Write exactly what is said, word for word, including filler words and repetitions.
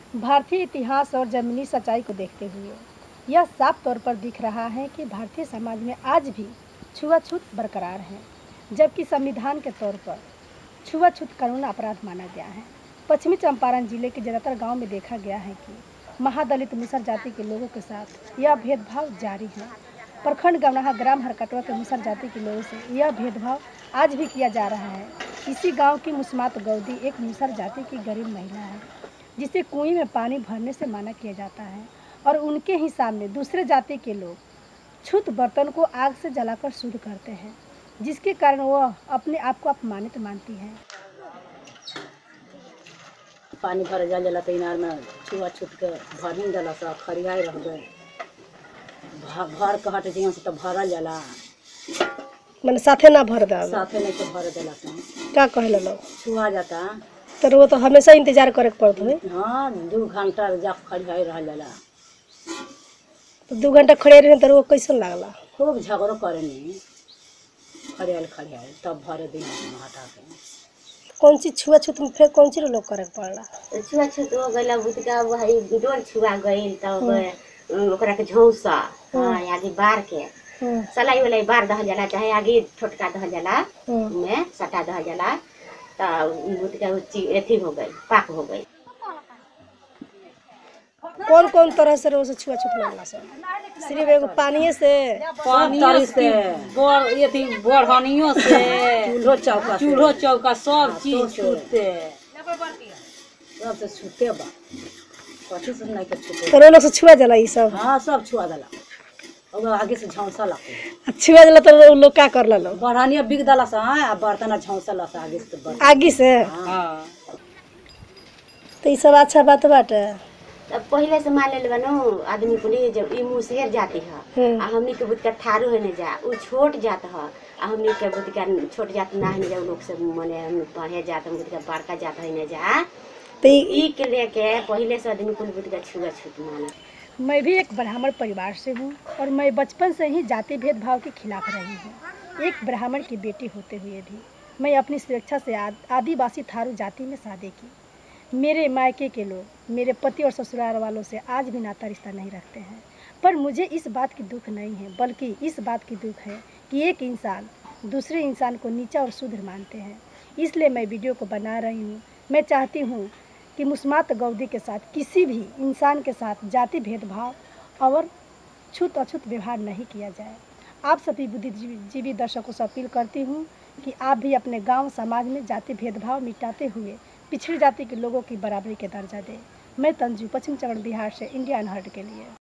भारतीय इतिहास और ज़मीनी सच्चाई को देखते हुए यह साफ तौर पर दिख रहा है कि भारतीय समाज में आज भी छुआछूत बरकरार है, जबकि संविधान के तौर पर छुआछूत कानून अपराध माना गया है। पश्चिमी चंपारण जिले के ज़्यादातर गांव में देखा गया है कि महादलित मुसर जाति के लोगों के साथ यह भेदभाव जारी है। प्रखंड गवनाहा ग्राम हरकटवा के मुसर जाति के लोगों से यह भेदभाव आज भी किया जा रहा है। इसी गांव की मुस्मात गौदी एक मुसर जाति की गरीब महिला है, जिसे कुएं में पानी भरने से मना किया जाता है और उनके ही सामने दूसरे जाति के लोग छूत बर्तन को आग से जलाकर शुद्ध करते हैं, जिसके कारण वह अपने आप को अपमानित मानती है। पानी भर जा जला तो इनार में छुआछूत के भरने जला सा खरियाई रह गए भर के हट जिया से तो भरल जला मैंने साथे ना भर दा साथे नहीं तो भर देला से का कहला लोग छुआ जाता तो वो तो हमेशा इंतजार करे के पड़त है। हाँ दो घंटा जा खरियाई रह जला तो दो घंटा खड़े रहे तो वो कैसन लागला? खूब झगड़ो करे नहीं खरियाल खरियाल तब भरे दिन हटा के। कौन सी छुआछूत में फिर कौन सी लोग करे के पड़ला? छुआछूत हो गइला बुतका वही डोल छुआ गइल तब ओकरा के झौसा हां आगे बार के सलाई वाला बार दह जाला चाहे आगे छोटका दह जाला में सटा दह जाला त बुतका एथी हो गई पाक हो गई। कौन कौन तरह से रोज छुआछूत मांगला से? सिर्फ एगो पानी से पानी से बोर एथी बोरहनियो से चूल्हो चौका चूल्हो चौका सब चीज छूटते सब से छूटे बा कथि से नहीं के छूटे तो लोग से छुआ जाला ई सब। हां सब छुआ जाला और आगे से झौसा लाके छुआ जाला तो लोग का करला लोग बोरहनिया बिग दला से हां बर्तन झौसा ला से आगे से आगे से हां तो ई सब अच्छा बात बाटे। तब पहले से मान ले बनो आदमी पुलिस जब ई मुसहर जाती है आ हमनी के बुत का थारू है न जा उ छोट जात है आ हमनी के बुत का छोट जात ना है न जा लोग से माने हम पढ़े जात हम बुत का बड़का जात है न जा तो ई के लेके पहले से आदमी पुलिस बुत का छुआ छूत माना। मैं भी एक ब्राह्मण परिवार से हूँ और मैं बचपन से ही जाति भेदभाव के खिलाफ रही हूँ। एक ब्राह्मण की बेटी होते हुए भी मैं अपनी सुरक्षा से आदिवासी थारू जाति में शादी की। मेरे मायके के लोग मेरे पति और ससुराल वालों से आज भी नाता रिश्ता नहीं रखते हैं, पर मुझे इस बात की दुख नहीं है, बल्कि इस बात की दुख है कि एक इंसान दूसरे इंसान को नीचा और शूद्र मानते हैं। इसलिए मैं वीडियो को बना रही हूँ। मैं चाहती हूँ कि मुस्मात गौदी के साथ किसी भी इंसान के साथ जाति भेदभाव और छूत अछूत व्यवहार नहीं किया जाए। आप सभी बुद्धिजीवी दर्शकों से अपील करती हूँ कि आप भी अपने गाँव समाज में जाति भेदभाव मिटाते हुए पिछड़ी जाति के लोगों की बराबरी के दर्जा दें। मैं तंजू, पश्चिम चंपारण बिहार से इंडिया अनहर्ड के लिए।